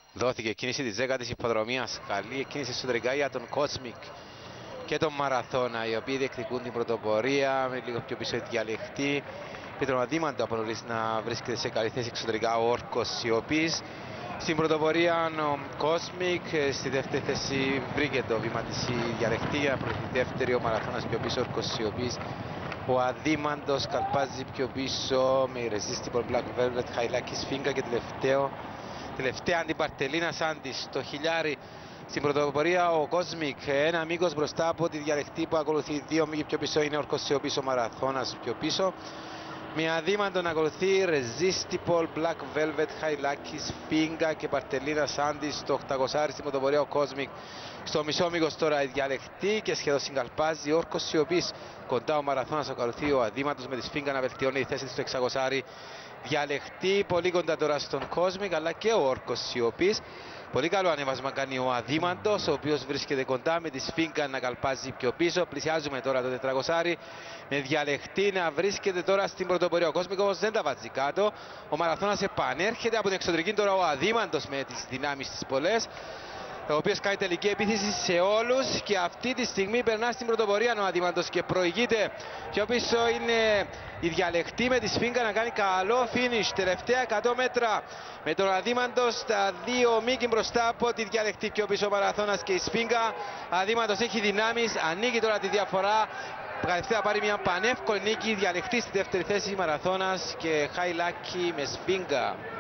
Δόθηκε κίνηση της 10ης υποδρομίας. Καλή κίνηση εσωτερικά για τον Cosmic και τον Μαραθώνα, οι οποίοι διεκδικούν την πρωτοπορία με λίγο πιο πίσω η διαλεχτή. Πέτρο Αδήμαντο από νωρίς να βρίσκεται σε καλή θέση εξωτερικά ο Όρκος Σιωπής. Στην πρωτοπορία ο Cosmic, στη δεύτερη θέση βρήκε το βήμα της η διαλεχτή για να προωθεί δεύτερη, ο Μαραθώνας πιο πίσω, ο Όρκος Σιωπής. Ο Αδήμαντος καλπάζει πιο πίσω με Irresistible Black Velvet, χαϊλάκι σφίγγα και τελευταία αντιπαρτελίνα Σάντι στο χιλιάρι. Στην πρωτοπορία ο Cosmic, ένα μήκος μπροστά από τη διαλεχτή που ακολουθεί, δύο μήκοι πιο πίσω είναι ο Όρκος Σιωπής, ο Μαραθώνας πιο πίσω. Με Αδήμαντο να ακολουθεί Irresistible Black Velvet, χαϊλάκι σφίγγα και παρτελίνα Σάντι στο 800. Στην πρωτοπορία ο Cosmic, στο μισό μήκος τώρα η διαλεχτή και σχεδόν συγκαλπάζει ο Όρκος Σιωπής. Κοντά ο Μαραθώνας ακολουθεί ο Αδήμαντος με τη σφίγγα να βελτιώνει τη θέση του στο 600. Διαλεχτή πολύ κοντά τώρα στον Cosmic αλλά και ο Όρκος Σιωπής. Πολύ καλό ανέβασμα κάνει ο Αδήμαντος, ο οποίος βρίσκεται κοντά με τη σφίγγα να καλπάζει πιο πίσω. Πλησιάζουμε τώρα το 400 με διαλεχτή να βρίσκεται τώρα στην πρωτοπορία. Ο Cosmic όμως δεν τα βάζει κάτω. Ο Μαραθώνας επανέρχεται από την εξωτερική τώρα ο Αδήμαντος με τις δυνάμεις της πολλές, ο οποίος κάνει τελική επίθεση σε όλους και αυτή τη στιγμή περνά στην πρωτοπορία ο Αδήμαντος και προηγείται. Πιο πίσω είναι η διαλεχτή με τη σφίγγα να κάνει καλό finish. Τελευταία 100 μέτρα με τον Αδήμαντο στα δύο μήκη μπροστά από τη διαλεχτή. Πιο πίσω ο Μαραθώνας και η σφίγγα. Αδήμαντος έχει δυνάμεις, ανοίγει τώρα τη διαφορά. Κατευθείαν πάρει μια πανεύκολη νίκη. Διαλεχτή στη δεύτερη θέση, Μαραθώνας και χαϊλάκι με σφίγγα.